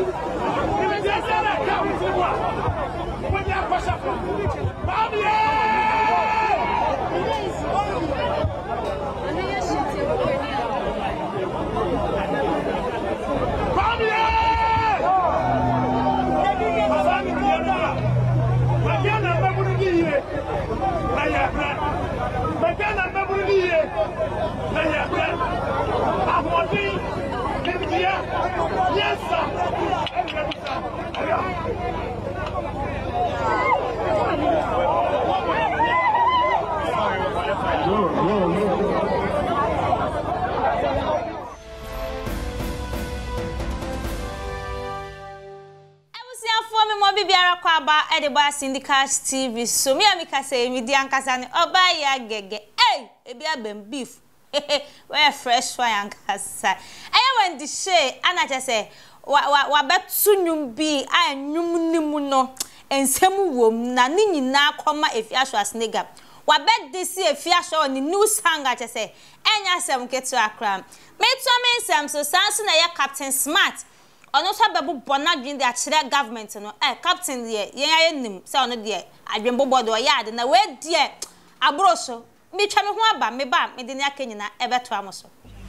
Yes, sir. Biara kwa ba edeba Syndicate TV so me amika say me di ankasa ne oba ya gege ebi abem beef we fresh fry ankasa Wendy Shay anache say wa betu nwum bi anwum nimu no ensem wom na ne nyina akoma Afia Schwar snega wa bedde si Afia Schwar ni news hanga che say enya sem ketu akra me to me nsem so sanso na ya Captain Smart ono so bebu bona dwin de akire government no captain de yen ayenim se ono de adwembo bodo ya de na we de abroso mi twa me ho aba me ba me de ne akanyina ebeto amoso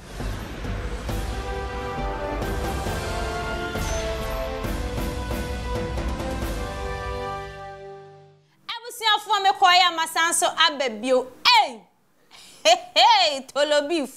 abusiafo me koya masanso ababio tolo beef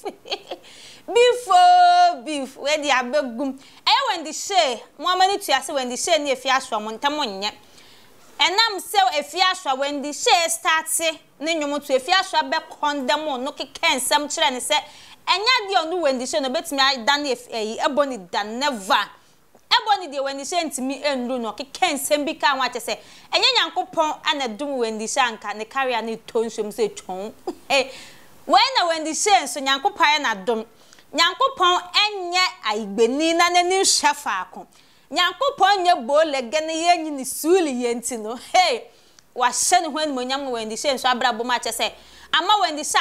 beef we di abegum Wendy Shay mo amani tuase Wendy Shay ni Afia Schwar mo ntam onye enam se Afia Schwar Wendy Shay start ne nwom to Afia Schwar be condemn no kekensam kire ne se enya de onu Wendy Shay no betimi dan eboni dan never eboni de Wendy Shay ntimi enru no kekensam bi ka nwa se enya nyankopon anadum Wendy Shay anka ne career ne tonsom se twon when Wendy Shay so nyankopon na dom Nyankopon enye aigbeni na nani hwefa akon Nyankopon nye bole gene yenyi ni suli yenti no wa hye ne hwani monyam Wendy Shay so abrabo ma che se ama Wendy Shay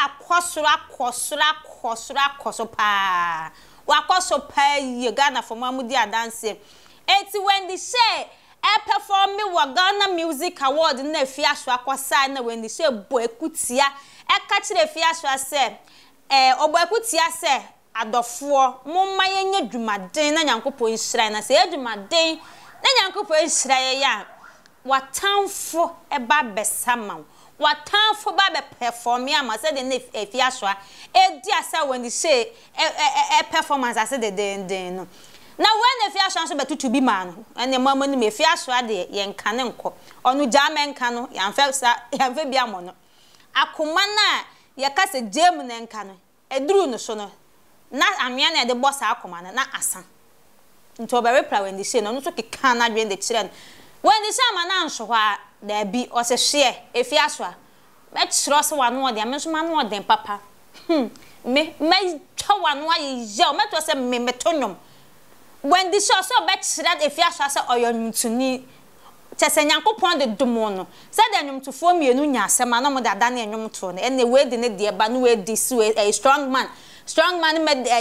akosoro pa wa koso pa ye Ghana for mamudi adanse enti Wendy Shay perform me wa Ghana Music Award na Afia Schwar akosa na Wendy Shay bo ekutia ka kire Afia Schwar se obo ekutia se adofo momma yenye dwumaden na Nyankopon nhira na se dwumaden na Nyankopon nhira ya watamfo eba besama watamfo ba be perform ya ma se de na Afia Schwar edi asa Wendy Shay performance ase de den no na when Afia Schwar so betutu bi ma no ene mama ni Afia Schwar de ye nka ne nko onu jama nka no yamfe bia mo no akoma na ye ka se jam ne nka no eduru no so no na amia na de boss akoma na asa nto be reply Wendy Shay no so keka na dwen de kire Wendy Shay ma na nso hwa da bi o se hye Afia Schwar be kire so wa no de amenso ma no de papa me twa wa no aye o meto se me metonyom Wendy Shay so be kire Afia Schwar se oyonwutuni chese Nyankopon de domo no se de nwumtofo mienu nya asema na mo da da na nwumto no ene we de ne de ba no we di so a strong man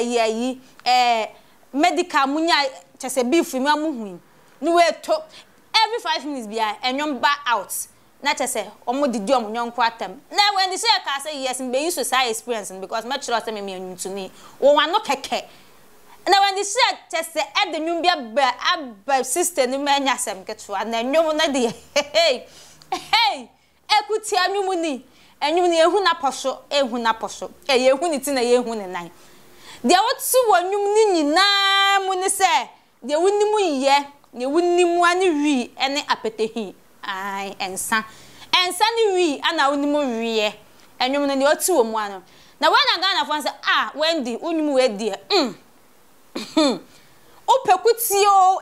medical munya chese beef mi amuhu no we to every 5 minutes bia enwom ba out na chese omo didi omo nyonko atem na Wendy Shay ka say yes me use social experience because me chiro say me nwumtuni wo wano keke na Wendy Shay chese e de nwum bia ba sister ni manya asem ketwa na nwum na de ekuti anwum ni enwum ni ehu na poso ehu ni ti na ehu ni nan de wotu wonwum ni nyina mu ni se de wonimu ye ne wonimu ani wi ene apetehi ensa ni wi ana wonimu wi ye enwum ni otu wo mu ano na wana Ghana fo say Wendy wonimu we de opekuti o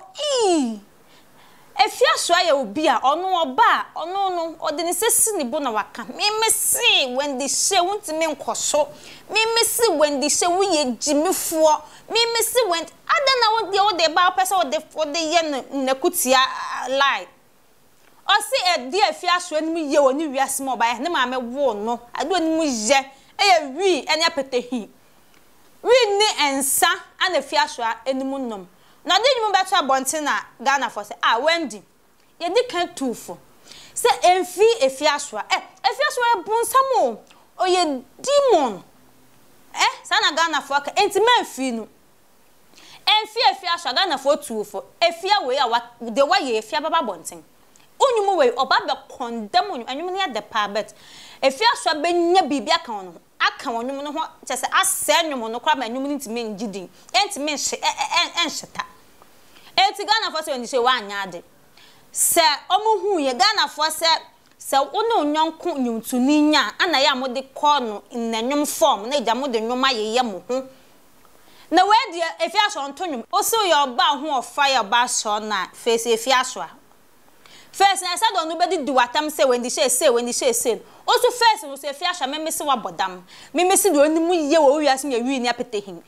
Afia Schwar ya obi a ono oba ono no ode ne sesi ni bo na waka memesi Wendy Shay wuntime nkoso memesi Wendy Shay wuye jimifo memesi went ada na wo de ba pesa wo de ye nakutia lie o si e di Afia Schwar ni mu ye woni wiase mo ba ne ma me wo no ade oni mu ye wi ene apetehi wi ni ensa ana Afia Schwar enimu nom na de nyum beto abonte na Ghana for say Wendy ye di kan tufo say emfi Afia Schwar Afia Schwar bonsam o ye demon sana Ghana for ka enti manfi nu emfi Afia Schwar Ghana for tufo Afia we de wa ye Afia baba bonten onyum we oba be condemn anyum ne de pa bet Afia Schwar benya bibia kan no aka onyum no ho chese ase anyum no kra ma anyum ni ntime ngidin entime enhyeta enti Ghana for say Wendy Shay wa anya ade se omuhu ye Ghana for se wonu nyonko nyuntuni nya ana ya mode call no nnanyum form na eja mode nyoma ye mo ho na we de Afia Schwar ntonyum oso ye oba ho of fire ba so na face Afia Schwar first na said onu bedi duwatam say Wendy Shay say oso first no say Afia Schwar me se wa bodam me se de onimu ye wo wiase me wi ni apetehin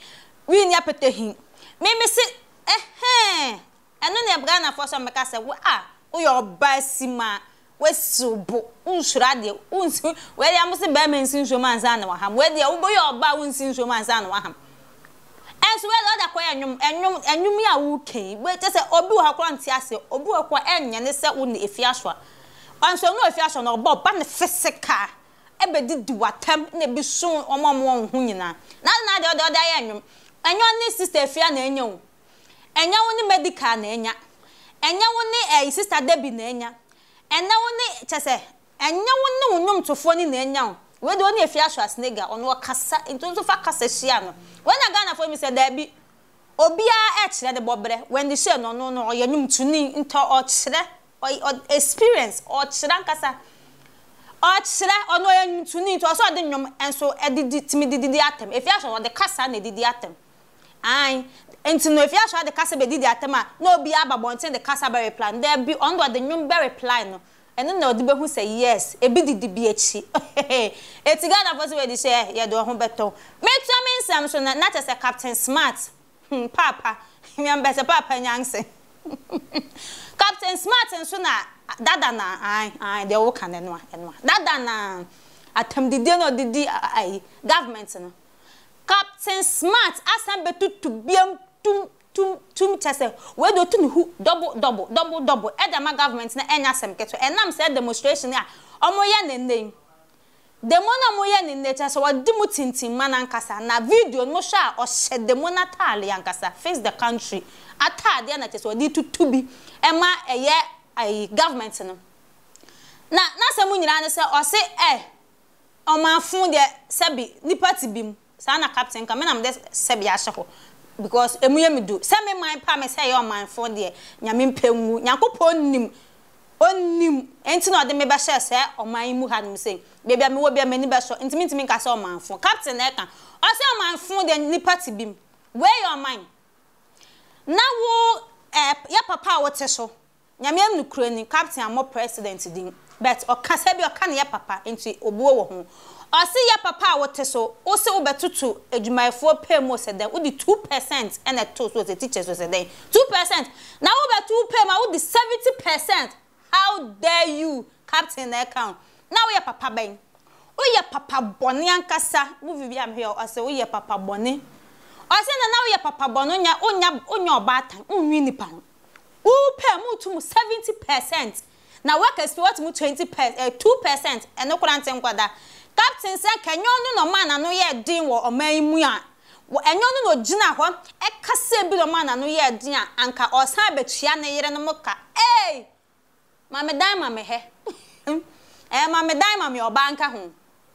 me se eno ne Ghana for so meka say wo yo basima wesubo unshura de unsu we ya mo se ba mensin so manza na waham we de wo yo ba unsin so manza na waham enso we lo da kwa anyum ya wo ken we te se obi wo hakwa nti ase obi wo kwa enye ne se wo ne Afia Schwar anso no Afia Schwar no ba ne physical ebedi duwatam na bi so omamo hu nyina na de ya anyum ne sister Afia na enya wo ni medical na enya wo ni sister Debbie na enya wo ni chese enya wo ni unyum tofo ni na enya we de oni Afia Schwar snega ono kasa into fa kasa hia no when na Ghana for me say Debbie obia kire de bobre Wendy Shay no oyanyum tuni into o kire experience o kire kasa o kire ono oyanyum tuni into so de nyum enso edidi timididi atem Afia Schwar de kasa na edidi atem enti no Afia Schwar de kasa be didi atema no obi ababonten de kasa be reply there be ondo de nyum be reply no eno na odi be hu say yes e bi didi bi echi eti Ghana for say Wendy Shay ye do ho beto me nsam so na tese Captain Smart papa mi am be say papa nyanse Captain Smart nso na dada na de wo kan eno dada na atam didi no didi government no Captain Smart asam betutu biam tum chese we do tun hu double edema government na enya sem keto enam say demonstration ya omoye nene demona moye nene chese wadi mu tintin manankasa na video no sha o she demona tale yankasa face the country atade na chese wadi tutubi ema eye government no na sem nyira ne se o se o ma fun de sebi ni party bim sana captain ka me na me sebi a hyeho because emuye me do se me man pa me say your man for there nyame mpanwu yakopon onnim enti no de me be hye se o man mu ha no say bebia me wo bia mani be so enti ntimi nka se o man for captain e kan o se o man for there ni party bim where your mind na wo ya papa wo te so nyame Nkrumah ni captain amo president din but o ka se bi o ka ne ya papa enti obuo wo ho Osi ya papa wote so ose obetutu adwumayefo pemo se den udi 2% and a to so the teachers so se den 2% na obetu pema udi 70%. How dare you captain the account now ya papa ben o ya papa boni ankasa movie bi am here ose o ya papa boni ose na ya papa boni onya obatan unwi nipa u pemu to 70% na workers what mu 20% 2% eno kwante nkwada Captain say kanyonu no man no ye din wo oman mu a wo enyonu no gina ho e kase bi no man no ye din a anka osan betua ne yere no muka mame dan mame he mame dan mame obanka ho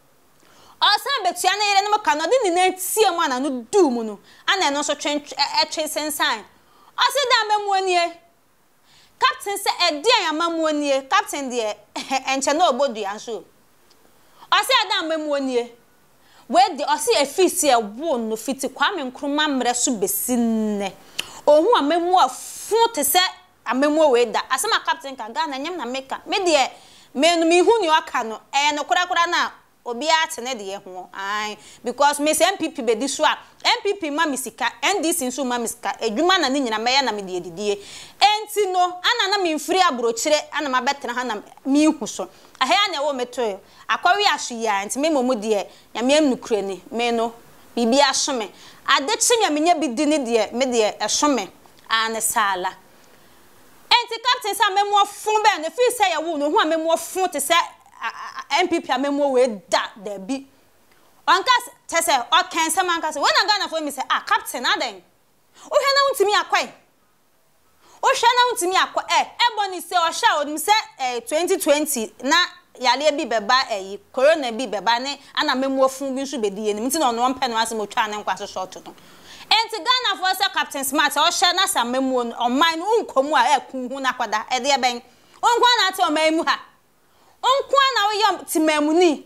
osan betua ne yere no muka no de ni na tie mu ana no du mu no ana no so twen sensan ose dan mamu anie Captain say e dia ya mamu anie captain de enche no obodu anso Ose adam memuonie we de ose afisi e wo no fiti Kwame Nkrumah mre so besinne ohu amemu afu te se amemu we da asema captain ka Ghana nyem na meka me de menu mi hu ni aka no no kura na obi ate ne de ho because me se MPP be di so a MPP ma misika NDC nso ma misika edwuma na ni nyina meya na me de edidie enti no ana na me mfiri abrochire ana ma betena ha na mi hu so ahia na wo meto akwawi ahia enti me momu de nyame Nkrumah ni me no bibi ahome ade chi nyame nya bi di ni de me de ehome an sala enti captain sa memo fun be na fi say ya wo no hu a memo fun te say MPP a memo we da bi onka te say o kan say man ka say when Ghana for me say captain aden o hwe na untimi akwai o hwe na untimi akwa eboni say o sha o say 2020 na yale bi beba corona bi beba ne ana memo fun bi nso bedi ye nti no no mpe no ase mo twa ne nkwa so short no enti Ghana for say captain smart o hwe na sa memo on mine unkomu a hu na kwada e de ben onkwa na ate o maimu ha onkwa na wo yom timamuni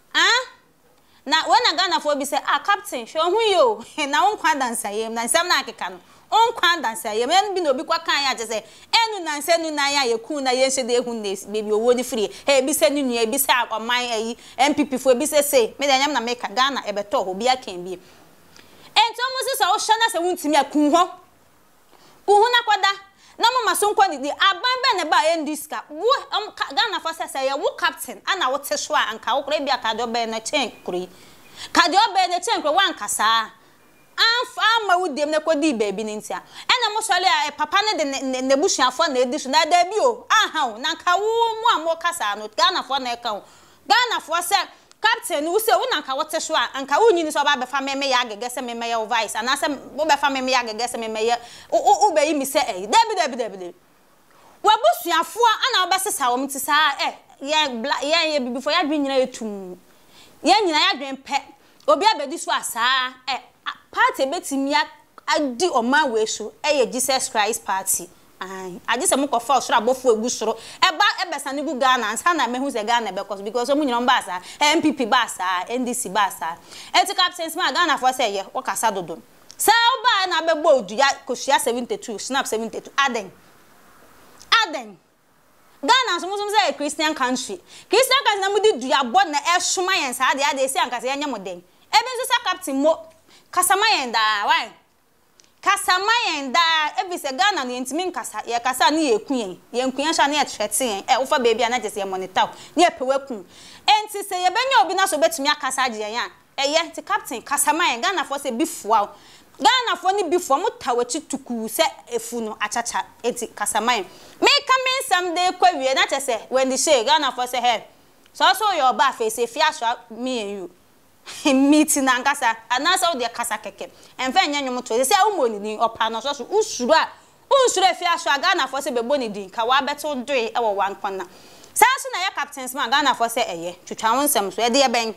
na when Ghana for be say captain hwe hu yo na onkwa dansa yem na nsam na akeka no onkwa dansa yem en bi no bi kwa kan ya je say enu na nsenu na ya yeku na ye hye de hu ne baby owo ni free bi se nunu bi se oman MPP for bi se me da nyam na make Ghana e beto ho bi akan bi enti omo se o hye na se wuntimi akun ho kuhu na kwada na mama so nkwa ni aban be ne ba endiska wo Ghana for say ya wo captain ana wo te so anka wo kra bi akado be na chen kuri kade obe na chen kuri wan kasa anfa ma wudem na kwadi baby ni ntia ena mo sole papa ne de ne busuafo na edisu na da bi o aha na nka wo mu amo kasa no Ghana for na e ka Ghana for say captain wo say wo na nka wo te so anka wo nyini so ba be fa meme ya agege se meme ya vice ana se wo be fa meme ya agege se meme ya wo be yi mi se dabi wo busuafo ana wo be sesa wo mti sa ye bibi for ya dwen nyina etum ye nyina ya dwen pe obi abedi so asa party betimi adi oman we so Jesus Christ party I just am ko fa osoro abofo egusoro ebesa ne gu Ghana ansa na mehu se Ghana because omu nyino mbasa MPP basa NDC basa eti captain ma Ghana for say ye wakasa dodo sa oba na bebo odu ya koshia 72 snap 72 aden Ghana so musum say Christian country na mudi du ya bod na ehsoma yen sa ade esi ankasa ye nyamoden ebe so sa captain mo kasama yen da why kasama yen da ebi se Ghana no yentimi nkasa ye kasa ne yenkuyen sha ne yetrete yen ufa baby na jese ye monitor ne epewaku enti se ye benya obi na so betumi akasa agye yen ye ti captain kasama yen Ghana for se bifua Ghana for ni bifua mutawachi tuku se efu no achacha enti kasama yen me come someday kwawie na chese Wendy Shay Ghana for se hey so your ba face Afia Schwar me and you meeting na nkasa anasa wo de kasa keke enfa nya nwom to se umoni ni opa no so usuru Afia Schwar Ghana for se bebo ni din ka wa beto doe e wo wankwana sa so na ya captains ma Ghana for se eye twetwa wonsem so e de ben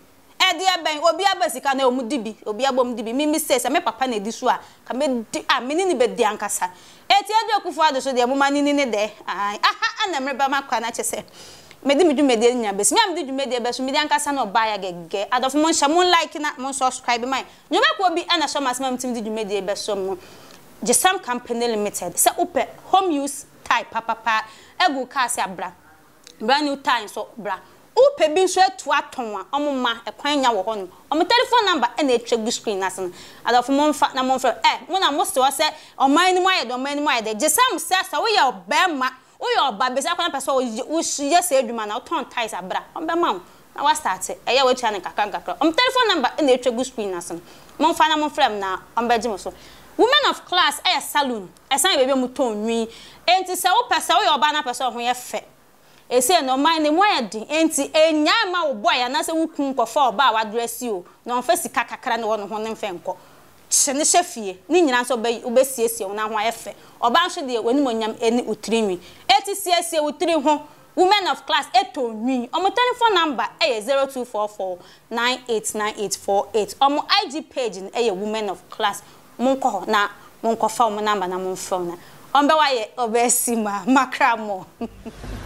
obi abasika na omudibi obi abomdibi mi say se me papa na di so a ka me meni ni be di ankasa eti adu akufo ado so de mo mani ni de ana mreba makwa na chese medi dwumede nya besi mi am di dwumede be so mi di ankasa na oba ya gege adofo mo hya mo like na mo subscribe mai nyoma ko bi ana so masema mtim di dwumede be so mo Jesam Company Limited se upe home use type papa egu ka se abra brand new time so bra upe bi so etu aton a omma ekwan nya wo ho no omo telephone number na etwa screen asen adofo mo mfa na mo mfa mo na mo se se oman ni mo ayede Jesam se sa wo ye obema uyo ba besi akwana person wo yes edwuma na ton ties abra ombe mam na wa start eya we tua ne kakaka telephone number na etwa screen asen mo fa na mo frame na ombe gimo so women of class salon esan bebe mu ton nwi enti se wo pesa wo ba na person ho ye fe ese no man ne mo ayedi enti enya ma wo boy na se wo kun ko fa oba wa dress you na on fa sika kakra ne wo no ho ne mfe nko chene chefie ni nyina so be siesie wo na ho ayefe oba nso de wani monyam eni utrinwi eti siesie utri ho women of class eto nwi omo telephone number 0244989848 omo IG page women of class monko na monko fa omo number na monfo na ombe waye obesima makramo